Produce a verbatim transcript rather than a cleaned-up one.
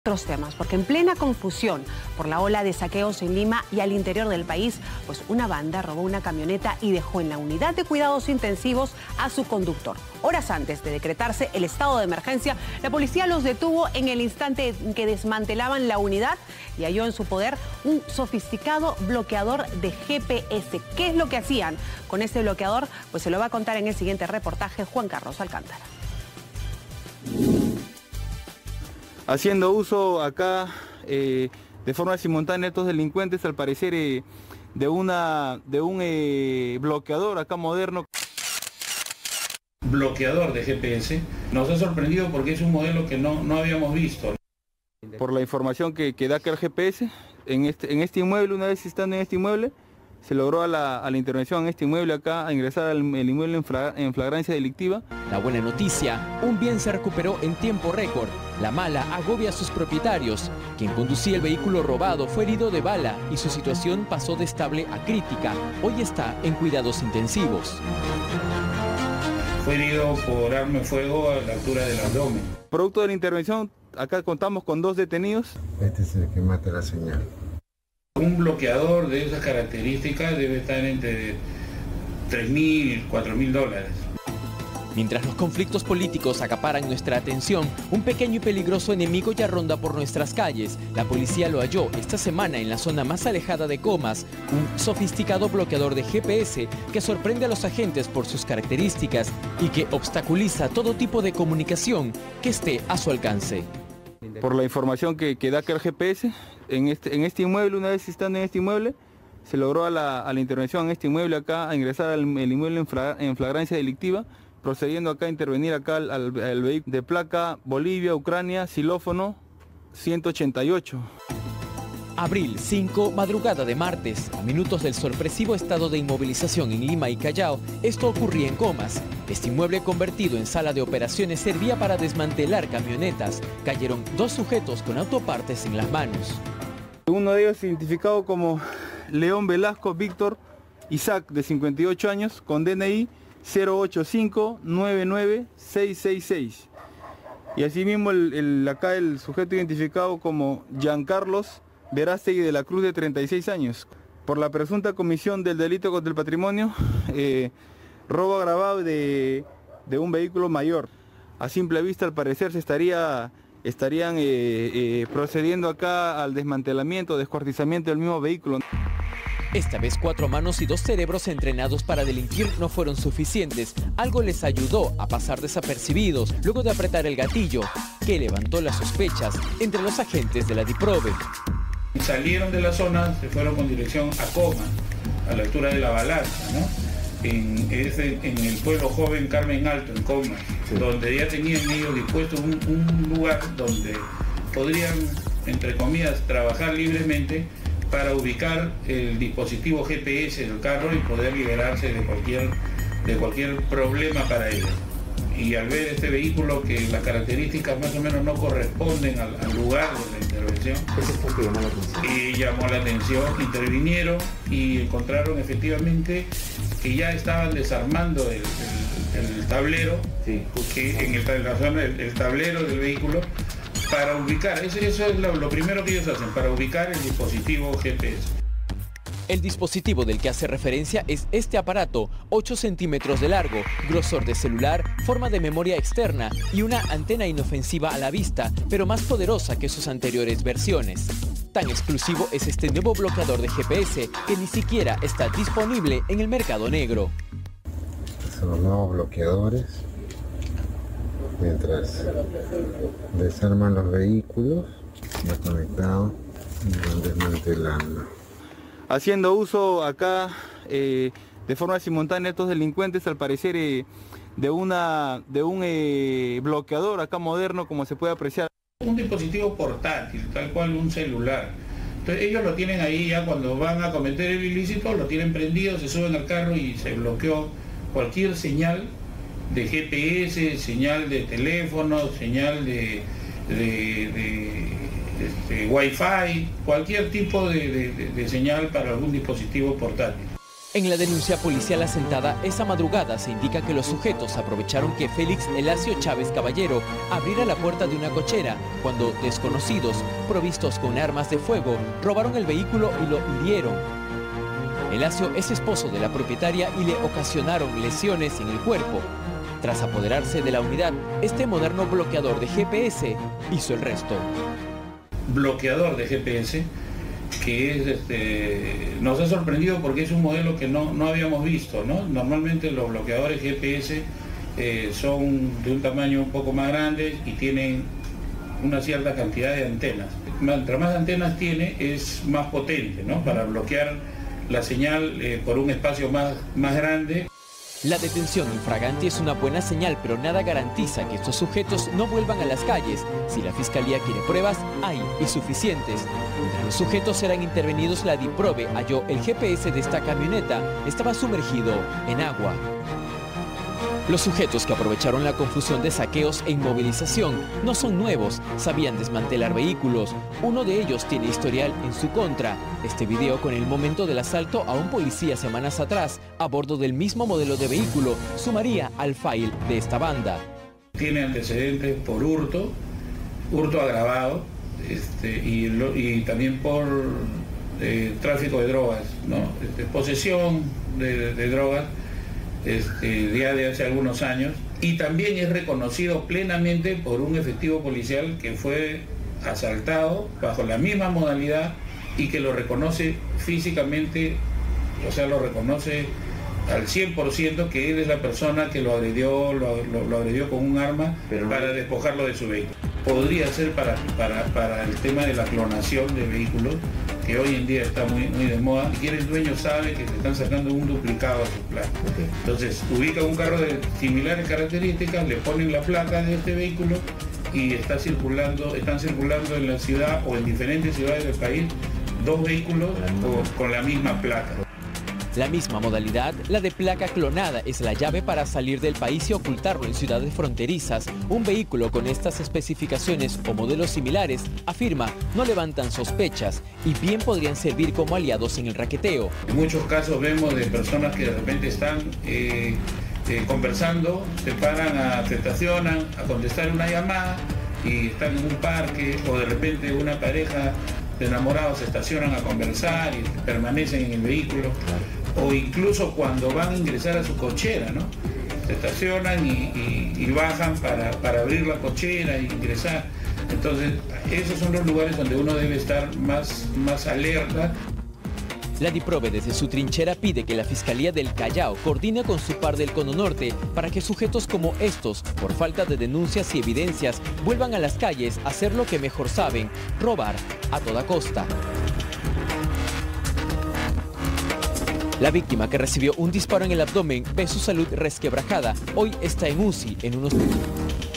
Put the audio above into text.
Otros temas, porque en plena confusión por la ola de saqueos en Lima y al interior del país, pues una banda robó una camioneta y dejó en la unidad de cuidados intensivos a su conductor. Horas antes de decretarse el estado de emergencia, la policía los detuvo en el instante en que desmantelaban la unidad y halló en su poder un sofisticado bloqueador de G P S. ¿Qué es lo que hacían con este bloqueador? Pues se lo va a contar en el siguiente reportaje Juan Carlos Alcántara. Haciendo uso acá eh, de forma simultánea estos delincuentes, al parecer eh, de, una, de un eh, bloqueador acá moderno. Bloqueador de G P S, nos ha sorprendido porque es un modelo que no, no habíamos visto. Por la información que, que da acá el G P S, en este, en este inmueble, una vez estando en este inmueble, se logró a la, a la intervención en este inmueble acá, a ingresar al el inmueble en, fra, en flagrancia delictiva. La buena noticia, un bien se recuperó en tiempo récord. La mala agobia a sus propietarios. Quien conducía el vehículo robado fue herido de bala y su situación pasó de estable a crítica. Hoy está en cuidados intensivos. Fue herido por arma de fuego a la altura del abdomen. Producto de la intervención, acá contamos con dos detenidos. Este es el que mata la señal. Un bloqueador de esas características debe estar entre tres mil, cuatro mil dólares. Mientras los conflictos políticos acaparan nuestra atención, un pequeño y peligroso enemigo ya ronda por nuestras calles. La policía lo halló esta semana en la zona más alejada de Comas, un sofisticado bloqueador de G P S que sorprende a los agentes por sus características y que obstaculiza todo tipo de comunicación que esté a su alcance. Por la información que, que da acá el G P S, en este, en este inmueble, una vez estando en este inmueble, se logró a la, a la intervención en este inmueble acá, a ingresar al el inmueble en, fra, en flagrancia delictiva, procediendo acá a intervenir acá al, al, al vehículo de placa Bolivia, Ucrania, xilófono ciento ochenta y ocho. Abril cinco, madrugada de martes, a minutos del sorpresivo estado de inmovilización en Lima y Callao, esto ocurría en Comas. Este inmueble convertido en sala de operaciones servía para desmantelar camionetas. Cayeron dos sujetos con autopartes en las manos. Uno de ellos identificado como León Velasco Víctor Isaac, de cincuenta y ocho años, con D N I cero ocho cinco nueve nueve seis seis seis. Y asimismo el, el, acá el sujeto identificado como Giancarlos Verástegui de la Cruz, de treinta y seis años, por la presunta comisión del delito contra el patrimonio, eh, robo agravado de, de un vehículo mayor. A simple vista, al parecer, se estaría, estarían eh, eh, procediendo acá al desmantelamiento, descuartizamiento del mismo vehículo. Esta vez cuatro manos y dos cerebros entrenados para delinquir no fueron suficientes. Algo les ayudó a pasar desapercibidos luego de apretar el gatillo, que levantó las sospechas entre los agentes de la DIPROVE. Salieron de la zona, se fueron con dirección a Comas, a la altura de la Balanza, ¿no? En, en el pueblo joven Carmen Alto, en Comas, sí, donde ya tenían ellos dispuesto un, un lugar donde podrían, entre comillas, trabajar libremente para ubicar el dispositivo G P S del carro y poder liberarse de cualquier, de cualquier problema para ellos. Y al ver este vehículo que las características más o menos no corresponden al, al lugar de la intervención, ¿Ese fue que llamó la atención? Y llamó la atención, intervinieron y encontraron efectivamente que ya estaban desarmando el, el, el tablero, sí, que en el, la zona, el, el tablero del vehículo, para ubicar, eso, eso es lo, lo primero que ellos hacen, para ubicar el dispositivo G P S. El dispositivo del que hace referencia es este aparato, ocho centímetros de largo, grosor de celular, forma de memoria externa y una antena inofensiva a la vista, pero más poderosa que sus anteriores versiones. Tan exclusivo es este nuevo bloqueador de G P S que ni siquiera está disponible en el mercado negro. Son los nuevos bloqueadores. Mientras desarman los vehículos, ya conectados y van desmantelando. Haciendo uso acá eh, de forma simultánea estos delincuentes, al parecer eh, de, una, de un eh, bloqueador acá moderno, como se puede apreciar. Un dispositivo portátil, tal cual un celular. Entonces ellos lo tienen ahí ya cuando van a cometer el ilícito, lo tienen prendido, se suben al carro y se bloqueó cualquier señal de G P S, señal de teléfono, señal de... de, de Este, Wi-Fi, cualquier tipo de, de, de señal para algún dispositivo portátil. En la denuncia policial asentada esa madrugada se indica que los sujetos aprovecharon que Félix Elacio Chávez Caballero abriera la puerta de una cochera cuando desconocidos, provistos con armas de fuego, robaron el vehículo y lo hirieron. Elacio es esposo de la propietaria y le ocasionaron lesiones en el cuerpo. Tras apoderarse de la unidad, este moderno bloqueador de G P S hizo el resto. Bloqueador de G P S que es, este, nos ha sorprendido porque es un modelo que no, no habíamos visto, ¿no? Normalmente los bloqueadores G P S eh, son de un tamaño un poco más grande y tienen una cierta cantidad de antenas. Mientras más antenas tiene, es más potente, ¿no? Para bloquear la señal eh, por un espacio más, más grande. La detención infragante es una buena señal, pero nada garantiza que estos sujetos no vuelvan a las calles. Si la Fiscalía quiere pruebas, hay y suficientes. Mientras los sujetos eran intervenidos, la DIPROVE halló el G P S de esta camioneta. Estaba sumergido en agua. Los sujetos que aprovecharon la confusión de saqueos e inmovilización no son nuevos, sabían desmantelar vehículos. Uno de ellos tiene historial en su contra. Este video con el momento del asalto a un policía semanas atrás, a bordo del mismo modelo de vehículo, sumaría al file de esta banda. Tiene antecedentes por hurto, hurto agravado, este, y, lo, y también por eh, tráfico de drogas, ¿no? Este, posesión de, de drogas. Este, ya de hace algunos años, y también es reconocido plenamente por un efectivo policial que fue asaltado bajo la misma modalidad y que lo reconoce físicamente, o sea, lo reconoce al cien por ciento que él es la persona que lo agredió, lo, lo, lo agredió con un arma Pero para no... despojarlo de su vehículo. Podría ser para, para, para el tema de la clonación de vehículos, que hoy en día está muy, muy de moda, y el dueño sabe que se están sacando un duplicado a su placa. Okay. Entonces ubica un carro de similares características, le ponen la placa de este vehículo y está circulando, están circulando en la ciudad o en diferentes ciudades del país dos vehículos o, con la misma placa. La misma modalidad, la de placa clonada, es la llave para salir del país y ocultarlo en ciudades fronterizas. Un vehículo con estas especificaciones o modelos similares, afirma, no levantan sospechas y bien podrían servir como aliados en el raqueteo. En muchos casos vemos de personas que de repente están eh, eh, conversando, se paran, a, se estacionan a contestar una llamada y están en un parque, o de repente una pareja de enamorados se estacionan a conversar y permanecen en el vehículo. O incluso cuando van a ingresar a su cochera, ¿no? Se estacionan y, y, y bajan para, para abrir la cochera e ingresar. Entonces, esos son los lugares donde uno debe estar más, más alerta. La DIPROVE desde su trinchera pide que la Fiscalía del Callao coordine con su par del Cono Norte para que sujetos como estos, por falta de denuncias y evidencias, vuelvan a las calles a hacer lo que mejor saben, robar a toda costa. La víctima, que recibió un disparo en el abdomen, ve su salud resquebrajada. Hoy está en U C I en unos...